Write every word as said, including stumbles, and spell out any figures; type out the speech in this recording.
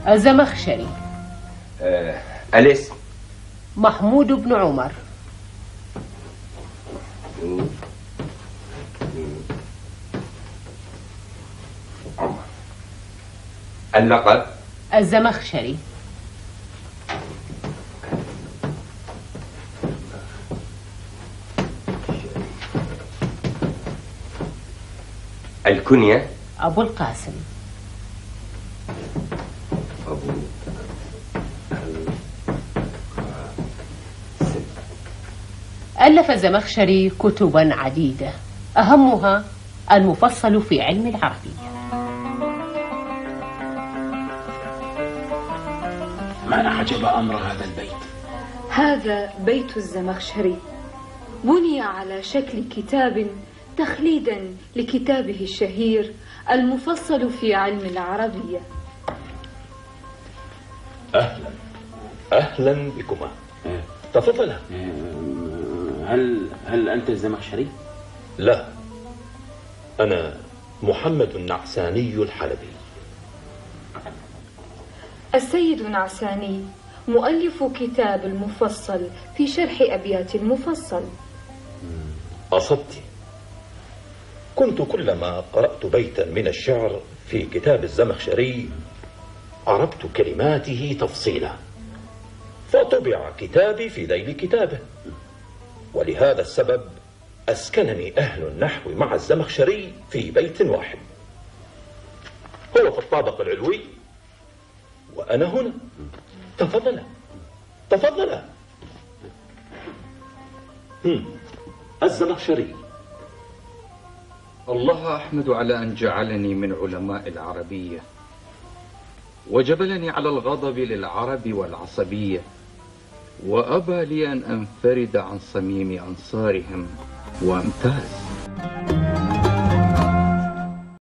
الزمخشري. آه. الاسم؟ محمود بن عمر. عمر. اللقب؟ الزمخشري. الكنية؟ أبو القاسم. أبو ألف الزمخشري كتبا عديدة، أهمها المفصل في علم العربية. ما أعجب أمر هذا البيت. هذا بيت الزمخشري، بني على شكل كتاب تخليدا لكتابه الشهير المفصل في علم العربية. أهلا أهلا بكما، تفضلا. هل هل أنت الزمخشري؟ لا، أنا محمد النعساني الحلبي. السيد النعساني مؤلف كتاب المفصل في شرح أبيات المفصل. أصبت. كنت كلما قرأت بيتا من الشعر في كتاب الزمخشري عرفت كلماته تفصيلا، فطبع كتابي في ذيل كتابه، ولهذا السبب أسكنني أهل النحو مع الزمخشري في بيت واحد، هو في الطابق العلوي وأنا هنا. تفضل تفضل. الزمخشري. الله أحمد على أن جعلني من علماء العربية، وجبلني على الغضب للعرب والعصبية، وأبى لي أن أنفرد عن صميم أنصارهم وأمتاز.